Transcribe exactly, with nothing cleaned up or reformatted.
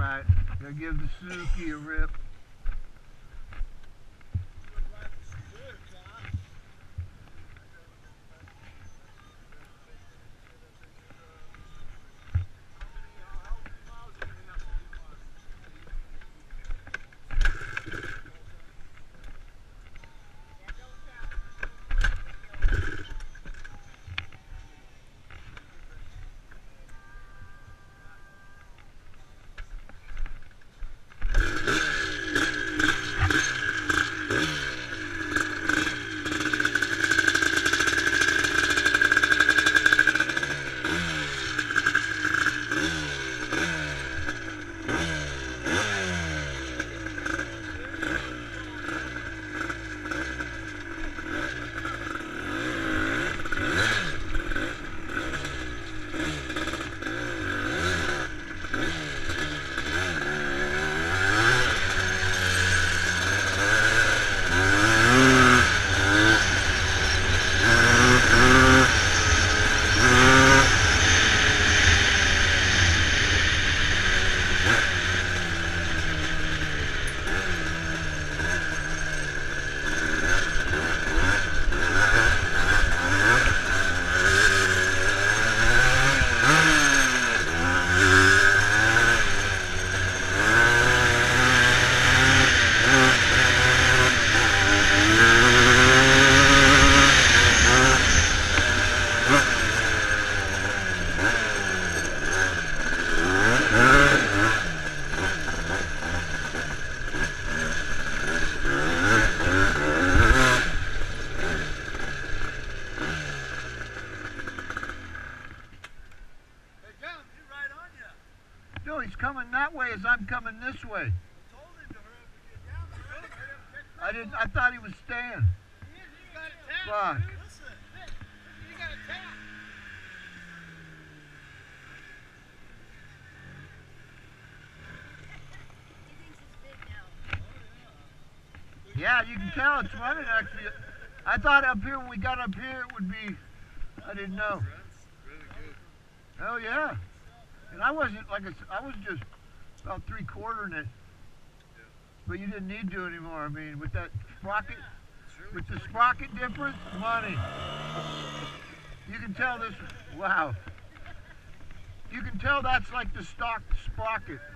Alright, gotta give the Suzuki a rip. No, he's coming that way as I'm coming this way. I didn't. I thought he was staying. Fuck. Yeah, you can tell it's running actually. I thought up here when we got up here it would be. I didn't know. Oh yeah. And I wasn't like I, I was just about three quartering it, but you didn't need to anymore. I mean, with that sprocket, with the sprocket difference, money. You can tell this. Wow. You can tell that's like the stock sprocket.